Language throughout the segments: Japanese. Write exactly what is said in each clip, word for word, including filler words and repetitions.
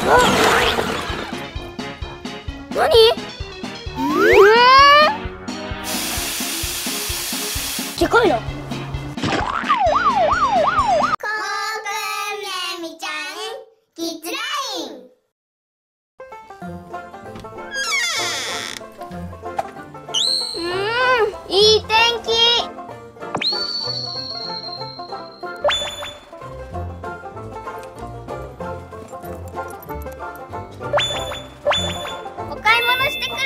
何？でかいな。いい天気。お買い物してくるよ。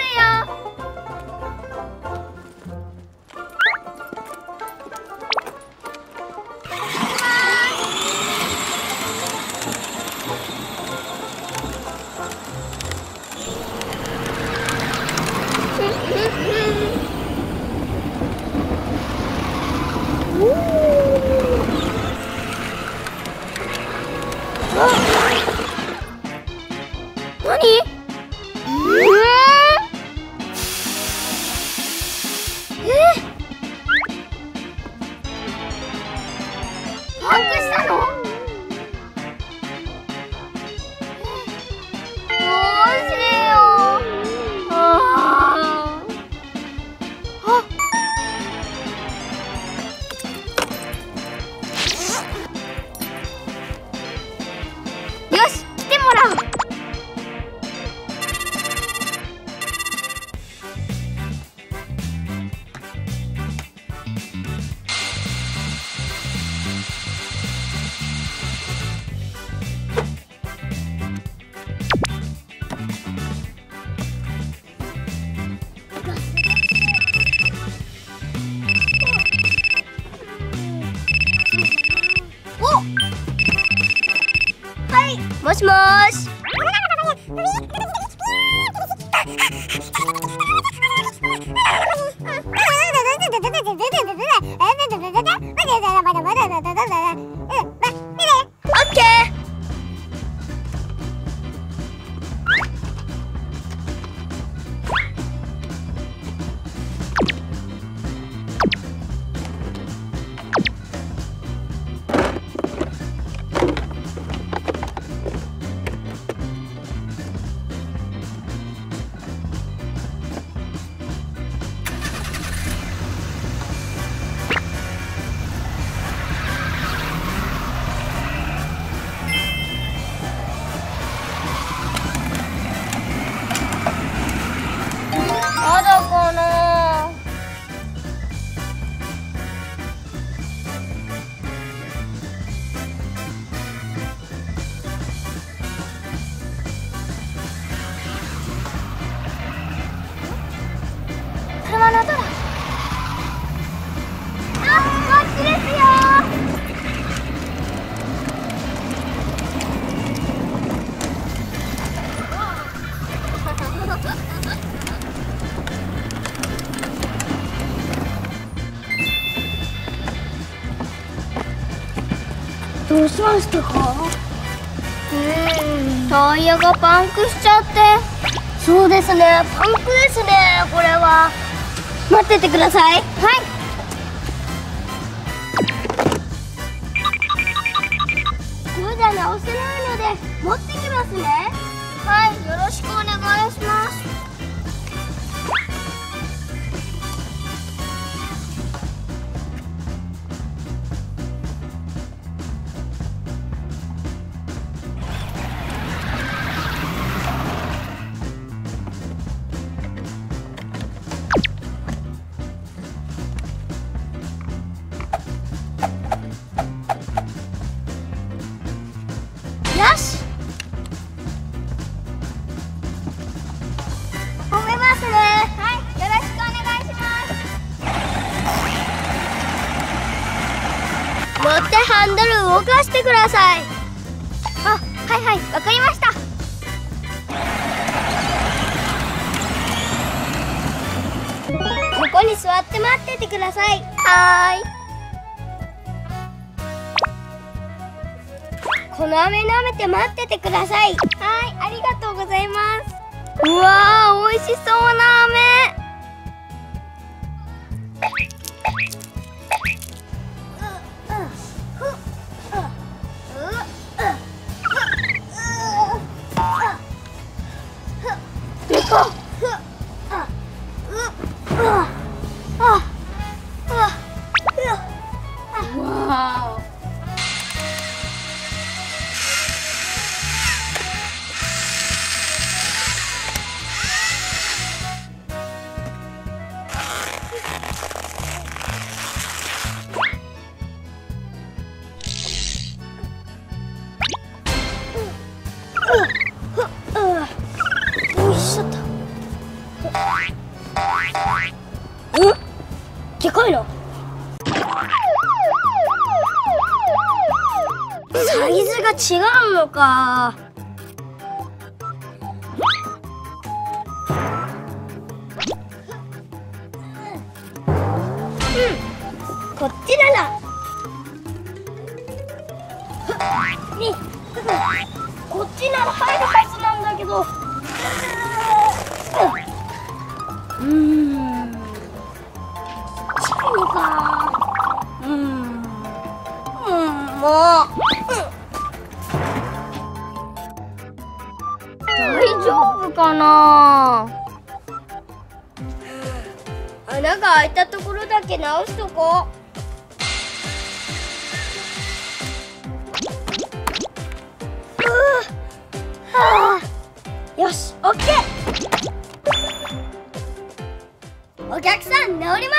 何？え？パンクしたの？どうしよう。ああ。よし、来てもらう。もしもーし。オッケー。まだかな。車の音だ。あ、こっちですよ。どうしましたか？うん、タイヤがパンクしちゃって。そうですね、パンクですね、これは。待っててください。はい。これじゃ直せないので持ってきますね。はい、よろしくお願いします。よし。褒めますね。はい、よろしくお願いします。持ってハンドル動かしてください。あ、はいはい、わかりました。ここに座って待っててください。はーい。この飴舐めて待っててください。はい、ありがとうございます。うわー、美味しそうな飴。あか。うん、こっちなら。にこっちなら入るはずなんだけど。うーん、チミか。うーん、うん、もう、うん、大丈夫かな。穴が開いたところだけ直しとこう。はあ、よし、オッケー。お客さん、治りました。ありがとうござい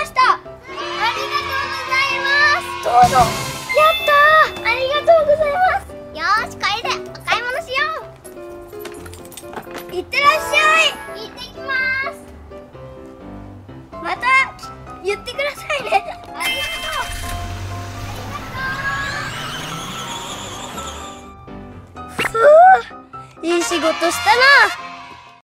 ます。どうぞ。やったー、ありがとうございます。よーし、帰れ、お買い物しよう。いってらっしゃい。行ってきます。また言ってくださいね。ありがとう。ありがとう。ふう、いい仕事したな。